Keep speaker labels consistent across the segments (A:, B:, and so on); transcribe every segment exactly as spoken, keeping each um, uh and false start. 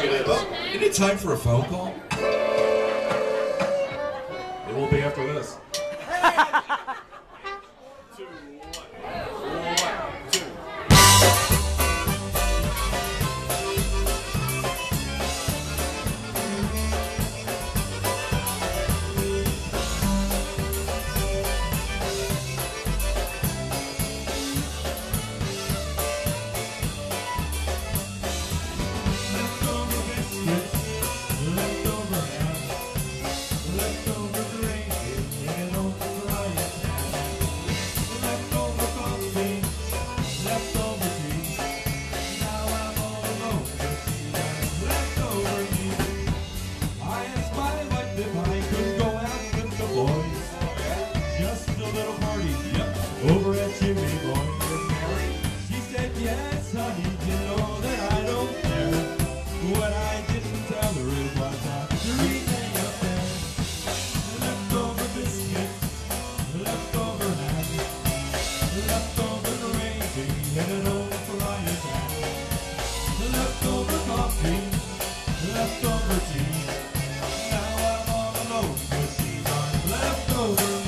A: negative. Oh, any time for a phone call?
B: It will be after this. Two, one. One, two.
C: Over at Jimmy Boy, she said, yes, honey, you know that I don't care. What I didn't tell her is what's after everything up there. Leftover biscuits, leftover ham, leftover gravy in an old frying pan, leftover coffee, leftover tea. Now I'm all alone, 'cause she's on leftover me.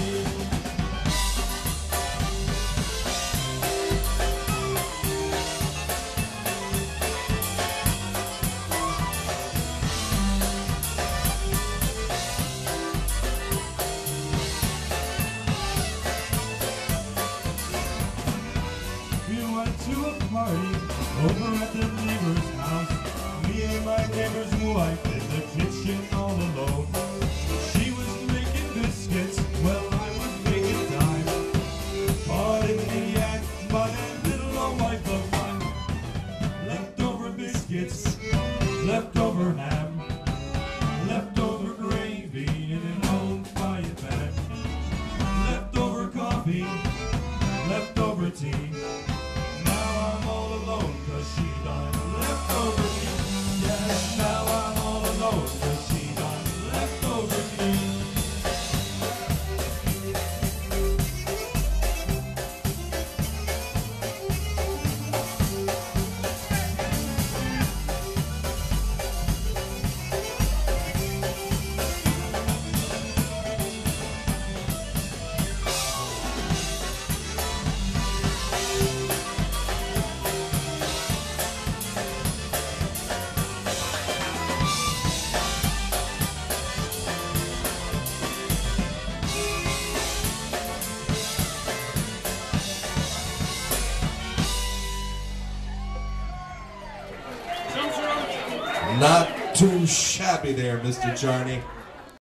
C: To a party over at the neighbor's house. Me and my neighbor's wife in the kitchen all alone. She was making biscuits while I was making time. Caught in the act by that little old wife of mine. Leftover biscuits, leftover ham, leftover gravy in an old frying pan, leftover coffee, leftover tea.
A: Not too shabby there, Mister Charney.